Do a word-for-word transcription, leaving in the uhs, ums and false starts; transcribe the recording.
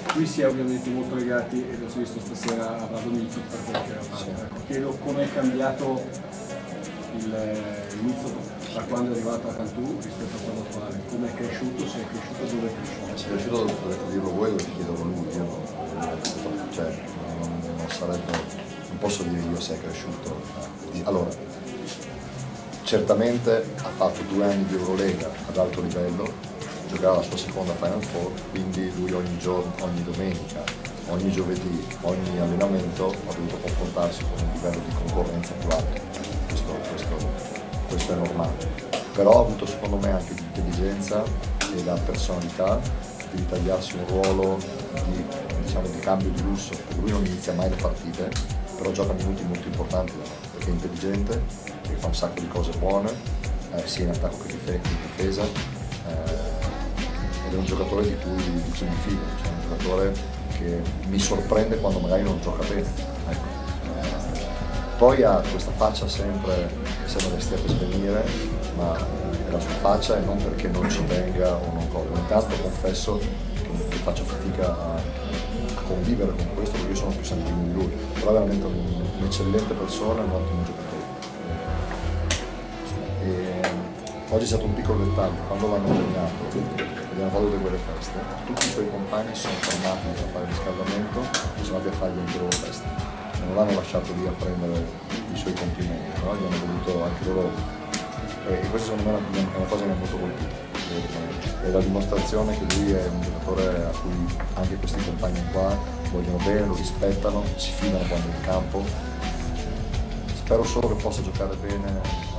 qui si è ovviamente molto legati, e lo si è visto stasera, a Vlado Mizzo per quello che ha fatto. Sì. Ecco, chiedo come è cambiato il, il Mizzo da quando è arrivato a Cantù rispetto a quello attuale, come è cresciuto, se è cresciuto, dove è cresciuto. Se è cresciuto dovete dirlo voi, dovete chiederlo lui, io non, cioè, non, non sarebbe, non posso dire io se è cresciuto. Allora, certamente ha fatto due anni di Eurolega ad alto livello, giocava la sua seconda Final Four, quindi lui ogni giorno, ogni domenica, ogni giovedì, ogni allenamento ha dovuto confrontarsi con un livello di concorrenza più alto. Questo, questo, questo è normale. Però ha avuto secondo me anche di intelligenza e la personalità di ritagliarsi un ruolo di, diciamo, di cambio di lusso, perché lui non inizia mai le partite, però gioca minuti molto importanti, perché è intelligente, perché fa un sacco di cose buone, eh, sia in attacco che in difesa, eh, ed è un giocatore di cui, di cui mi fido, cioè un giocatore che mi sorprende quando magari non gioca bene. Ecco. Eh, poi ha questa faccia sempre, sembra che stia per svenire, ma è la sua faccia e non perché non ci tenga o non cosa. Ogni tanto confesso che, che faccio fatica a, a convivere con questo, perché io sono più sanguigno di lui, però è veramente un'eccellente persona e un ottimo giocatore. E, oggi è stato un piccolo dettaglio, quando l'hanno terminato, abbiamo fatto tutte quelle feste, tutti i suoi compagni si sono fermati a fare il riscaldamento e sono andati a fargli anche loro feste. Non l'hanno lasciato lì a prendere i suoi complimenti, no? Gli hanno voluto anche loro. E questo secondo me è una cosa che mi ha molto colpito. È la dimostrazione che lui è un giocatore a cui anche questi compagni qua vogliono bene, lo rispettano, si fidano quando è in campo. Spero solo che possa giocare bene